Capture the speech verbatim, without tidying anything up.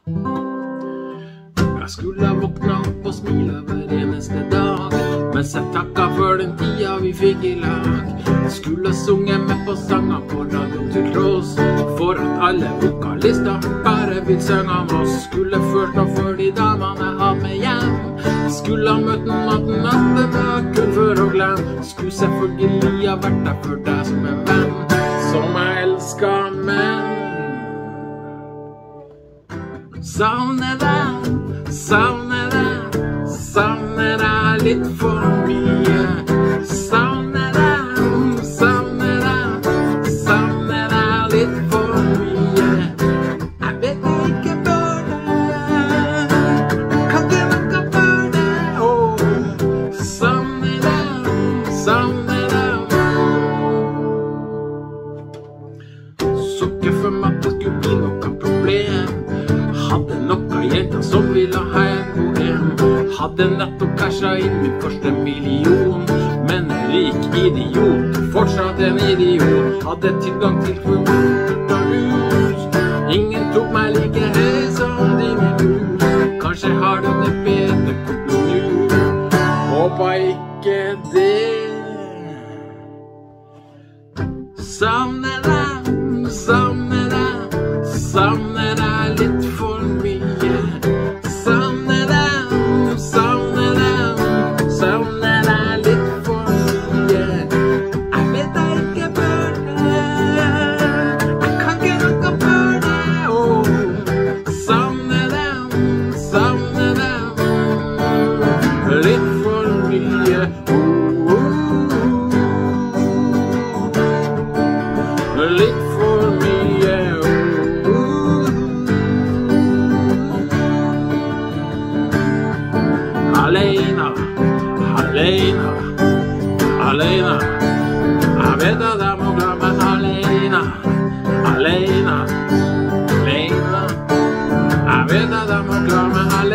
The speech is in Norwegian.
Jeg skulle våkna opp og smile hver eneste dag, mens jeg takka for den tida vi fikk i lag. Jeg skulle sunge med på sanger på radioen til tross for at alle vokalister bare vil synge om oss. Skulle følt noe for de damene jeg har med hjem. Skulle ha møtt en maten at det var kun for å glemme. Skulle selvfølgelig ha vært der for deg som en venn, som jeg elsker, men savner deg, savner deg, savner deg litt for mye. Savner deg, savner deg, savner deg litt for mye. Jeg vet jeg ikke bør det, kan ikke noe for det. Åh, savner deg, savner deg. Så ikke for meg at det skulle bli noe problem. Hadde noen jenter som ville ha en bohem. Hadde nettopp cashet inn min første million, men en rik idiot, fortsatt en idiot. Hadde tilgang til forbudt og hus. Ingen tok meg like høy som dine hus. Kanskje har du det bedre på nu. Håper ikke det. Savner deg, savner deg, savner deg litt for mye. Savner deg, savner deg, savner deg litt for mye. Jeg vet jeg ikke bør det, jeg kan ikke noe for det. Åh, savner deg, savner deg, litt for mye. Litt for mye. Alene, alene, alene. Jeg vet at jeg må glemme alene, alene, alene. Jeg vet at jeg må glemme alene.